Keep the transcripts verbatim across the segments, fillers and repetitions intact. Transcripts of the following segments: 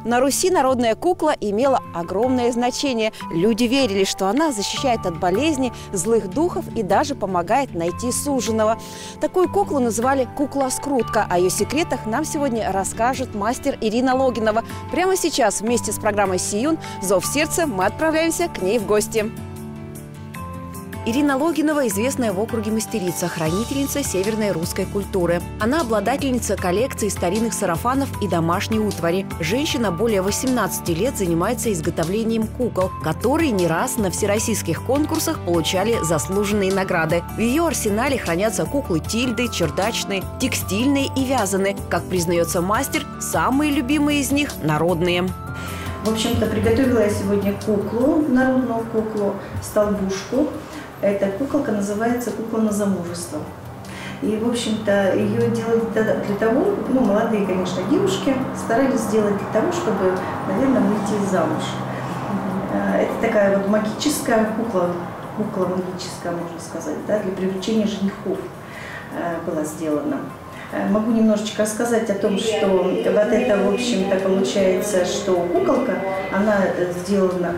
На Руси народная кукла имела огромное значение. Люди верили, что она защищает от болезней, злых духов и даже помогает найти суженого. Такую куклу называли кукла-скрутка. О ее секретах нам сегодня расскажет мастер Ирина Логинова. Прямо сейчас вместе с программой «Сиюн. Зов сердца» мы отправляемся к ней в гости. Ирина Логинова – известная в округе мастерица, хранительница северной русской культуры. Она обладательница коллекции старинных сарафанов и домашней утвари. Женщина более восемнадцати лет занимается изготовлением кукол, которые не раз на всероссийских конкурсах получали заслуженные награды. В ее арсенале хранятся куклы тильды, чердачные, текстильные и вязаные. Как признается мастер, самые любимые из них – народные. В общем-то, приготовила я сегодня куклу, народную куклу, столбушку. Эта куколка называется «Кукла на замужество». И, в общем-то, ее делали для того, ну, молодые, конечно, девушки старались сделать для того, чтобы, наверное, выйти замуж. Это такая вот магическая кукла, кукла магическая, можно сказать, да, для привлечения женихов была сделана. Могу немножечко рассказать о том, что вот это, в общем-то, получается, что куколка, она сделана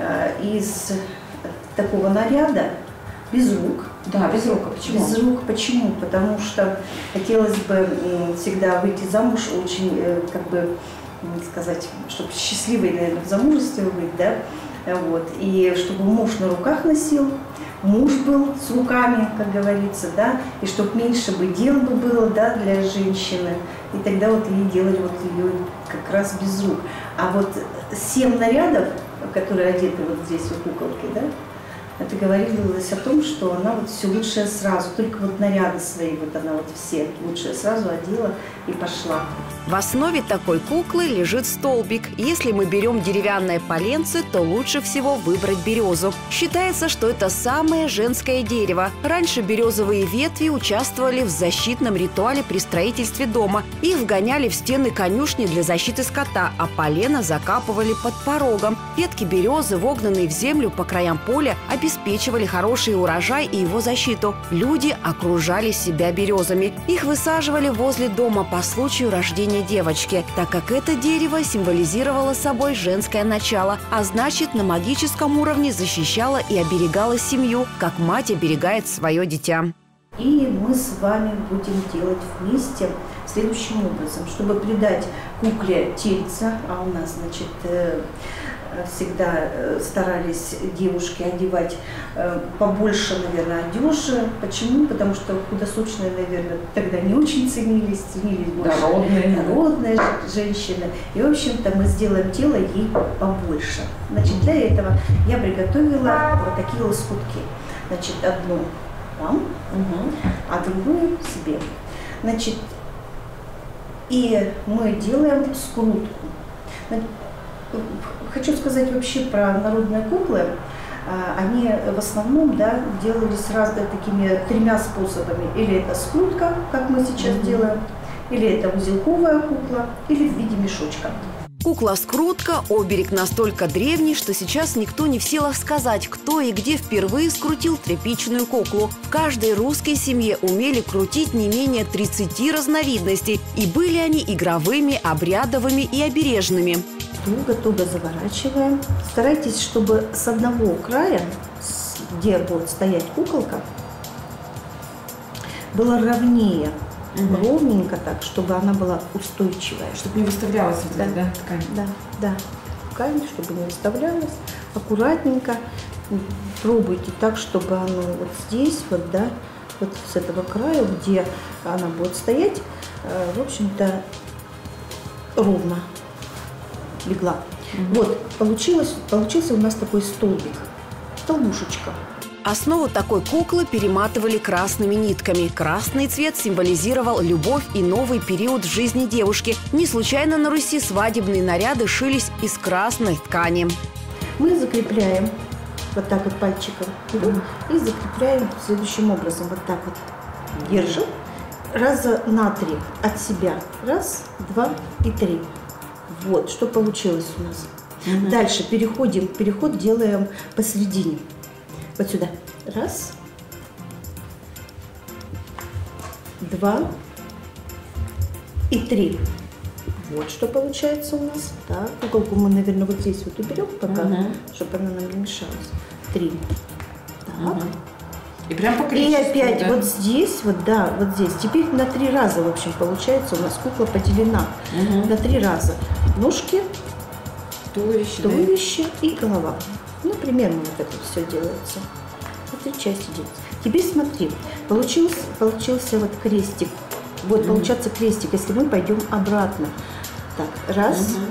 из такого наряда, без рук. Да, без рук. Почему? Без рук. Почему? Потому что хотелось бы всегда выйти замуж очень, как бы, сказать, чтобы счастливой, наверное, в замужестве быть, да, вот. И чтобы муж на руках носил, муж был с руками, как говорится, да, и чтобы меньше бы дел бы было, да, для женщины. И тогда вот ей делали вот ее как раз без рук. А вот семь нарядов, которые одеты вот здесь у куколки, да, это говорилось о том, что она вот все лучшее сразу, только вот наряды свои, вот она вот все лучшее сразу одела и пошла. В основе такой куклы лежит столбик. Если мы берем деревянное поленце, то лучше всего выбрать березу. Считается, что это самое женское дерево. Раньше березовые ветви участвовали в защитном ритуале при строительстве дома. Их вгоняли в стены конюшни для защиты скота, а полено закапывали под порогом. Ветки березы, вогнанные в землю по краям поля, обеспечивали хороший урожай и его защиту. Люди окружали себя березами. Их высаживали возле дома по случаю рождения девочки, так как это дерево символизировало собой женское начало, а значит, на магическом уровне защищало и оберегало семью, как мать оберегает свое дитя. И мы с вами будем делать вместе следующим образом, чтобы придать кукле тельца, а у нас, значит, всегда старались девушки одевать побольше, наверное, одежи. Почему? Потому что худосочные, наверное, тогда не очень ценились, ценились больше народные, народные женщины. И, в общем-то, мы сделаем тело ей побольше. Значит, для этого я приготовила вот такие лоскутки. Значит, одну вам, угу, а другую себе. Значит, и мы делаем скрутку. Хочу сказать вообще про народные куклы. Они в основном, да, делались разными такими тремя способами. Или это скрутка, как мы сейчас mm-hmm. делаем, или это узелковая кукла, или в виде мешочка. Кукла-скрутка – оберег настолько древний, что сейчас никто не в силах сказать, кто и где впервые скрутил тряпичную куклу. В каждой русской семье умели крутить не менее тридцати разновидностей. И были они игровыми, обрядовыми и обережными. Туго-туго заворачиваем. Старайтесь, чтобы с одного края, где будет стоять куколка, было ровнее. Угу. Ровненько так, чтобы она была устойчивая. Чтобы не выставлялась, да, да, ткань. Да, да. Ткань, чтобы не выставлялась. Аккуратненько. Пробуйте так, чтобы оно вот здесь, вот, да, вот с этого края, где она будет стоять, в общем-то, ровно легла. Угу. Вот, получилось, получился у нас такой столбик, столбушечка. Основу такой куклы перематывали красными нитками. Красный цвет символизировал любовь и новый период в жизни девушки. Не случайно на Руси свадебные наряды шились из красной ткани. Мы закрепляем вот так вот пальчиком угу. и закрепляем следующим образом. Вот так вот держим. Раза на три от себя. Раз, два и три. Вот, что получилось у нас. Угу. Дальше переходим, переход делаем посередине. Вот сюда. Раз, два и три. Вот что получается у нас. Так, куколку мы, наверное, вот здесь вот уберем пока, Угу. чтобы она нам не мешалась. Три. Так. Угу. И прям по И количеству, опять да? вот здесь, вот да, вот здесь. Теперь на три раза, в общем, получается у нас кукла поделена. Угу. На три раза. Ножки, Туловище, да? туловище и голова. Ну, примерно вот это все делается. Вот три части делается. Теперь смотри, получился, получился вот крестик. Будет Мгм. получаться крестик, если мы пойдем обратно. Так, раз. Мгм.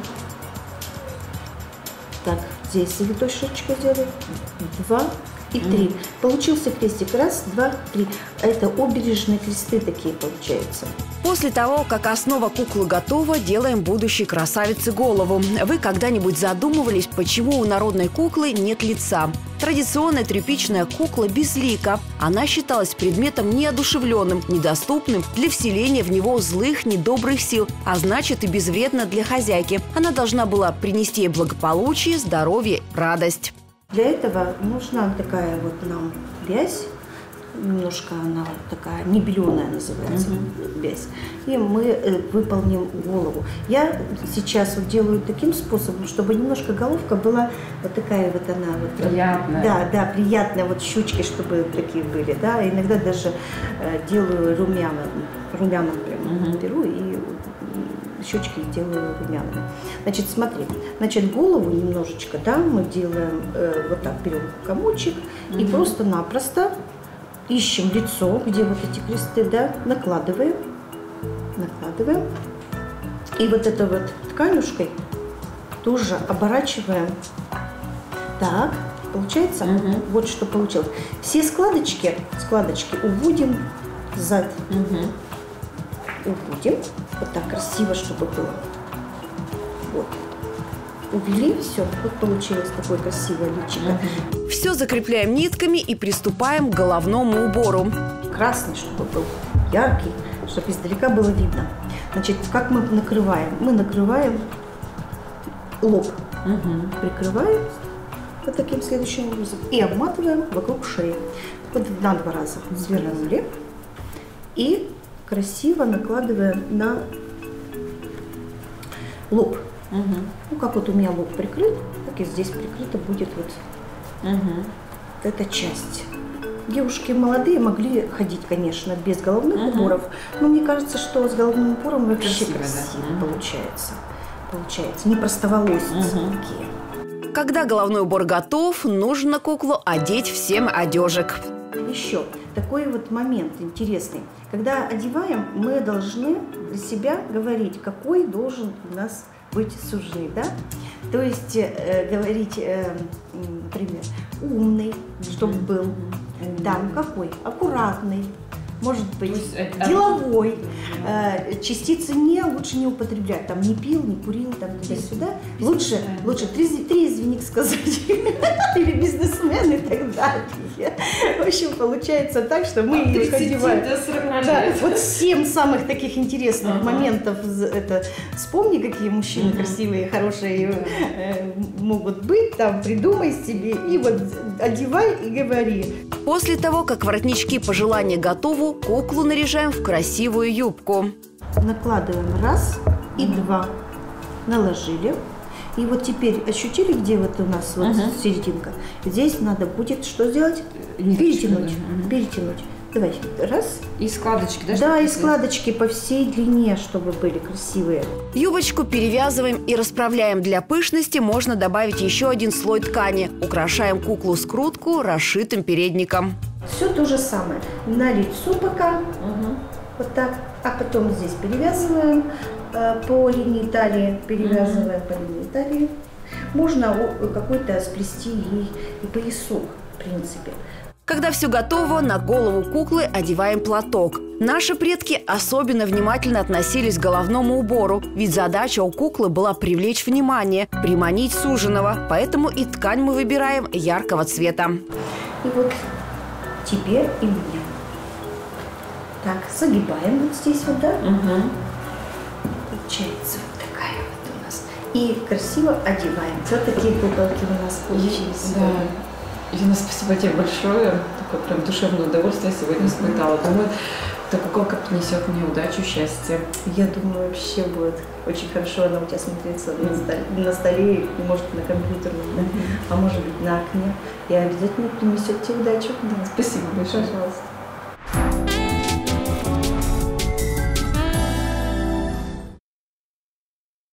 Так, здесь завиточечку сделаем. Два и три. Мгм. Получился крестик. Раз, два, три. Это обережные кресты такие получаются. После того, как основа куклы готова, делаем будущей красавице голову. Вы когда-нибудь задумывались, почему у народной куклы нет лица? Традиционная тряпичная кукла безлика. Она считалась предметом неодушевленным, недоступным для вселения в него злых, недобрых сил, а значит и безвредна для хозяйки. Она должна была принести ей благополучие, здоровье, радость. Для этого нужна такая вот нам вязь. Немножко она вот такая не беленая называется, Мгм. вязь. И мы э, выполним голову. Я сейчас вот делаю таким способом, чтобы немножко головка была вот такая вот она вот. Приятная. Да, да, приятная, вот щучки, чтобы такие были, да. Иногда даже э, делаю румяна, румяна прям Мгм. беру и м, щечки делаю румяными. Значит, смотри, значит, голову немножечко, да, мы делаем э, вот так, берем комочек и Мгм. просто-напросто ищем лицо, где вот эти кресты, да, накладываем, накладываем. И вот этой вот тканюшкой тоже оборачиваем. Так, получается, Мгм. вот что получилось. Все складочки, складочки уводим сзади. Мгм. Уводим. Вот так красиво, чтобы было. Вот. Увели, все, вот получилось такое красивое личико. Мгм. Все закрепляем нитками и приступаем к головному убору. Красный, чтобы был яркий, чтобы издалека было видно. Значит, как мы накрываем? Мы накрываем лоб, Мгм. прикрываем вот таким следующим образом и обматываем вокруг шеи. Вот на два раза свернули и красиво накладываем на лоб. Мгм. Ну, как вот у меня лоб прикрыт, так и здесь прикрыта будет вот Мгм. эта часть. Девушки молодые могли ходить, конечно, без головных Мгм. уборов, но мне кажется, что с головным убором вообще Красиво, красиво, да? Мгм. получается. Получается, не простоволосицы Мгм. такие. Когда головной убор готов, нужно куклу одеть в семь одежек. Еще такой вот момент интересный. Когда одеваем, мы должны для себя говорить, какой должен у нас быть суженый, да? То есть э, говорить, э, м, например, умный, чтобы был. Мгм. Там какой? Аккуратный, может быть, То есть, э, деловой. Э, частицы не лучше не употреблять. Там не пил, не курил, там туда-сюда. Лучше, Бизнесмен. лучше трезв- трезвенник сказать. Или бизнесмен и так далее. В общем, получается так, что мы их одеваем. до сорока Да, лет. вот семь самых таких интересных Ага. моментов. з- Это вспомни, какие мужчины Мгм. красивые, хорошие э, могут быть. Там придумай себе и вот одевай и говори. После того, как воротнички пожелания готовы, куклу наряжаем в красивую юбку. Накладываем раз и Мгм. два. Наложили. И вот теперь ощутили, где вот у нас вот Мгм. серединка? Здесь надо будет что сделать? Ниточку, Перетянуть. да. Мгм. Перетянуть. Давай. Раз. И складочки, да? Да, чтобы и эти- складочки по всей длине, чтобы были красивые. Юбочку перевязываем и расправляем. Для пышности можно добавить еще один слой ткани. Украшаем куклу скрутку расшитым передником. Все то же самое. На лицо пока. Мгм. Вот так. А потом здесь перевязываем э, по линии талии. Перевязываем по линии талии. Можно о- какой-то сплести ей и поясок, в принципе. Когда все готово, на голову куклы одеваем платок. Наши предки особенно внимательно относились к головному убору, ведь задача у куклы была привлечь внимание, приманить суженого, поэтому и ткань мы выбираем яркого цвета. И вот тебе и мне. Так, загибаем вот здесь вот, да? Мгм. Получается вот такая вот у нас. И красиво одеваем. Вот такие куколки у нас получились. Да. Елена, спасибо тебе большое. Такое прям душевное удовольствие сегодня испытала. Думаю, эта куколка принесет мне удачу, счастье. Я думаю, вообще будет очень хорошо она у тебя смотреться на столе, на столе, может, на компьютерном, да? А может быть, на окне. И обязательно принесет тебе удачу. Да, спасибо большое. Пожалуйста.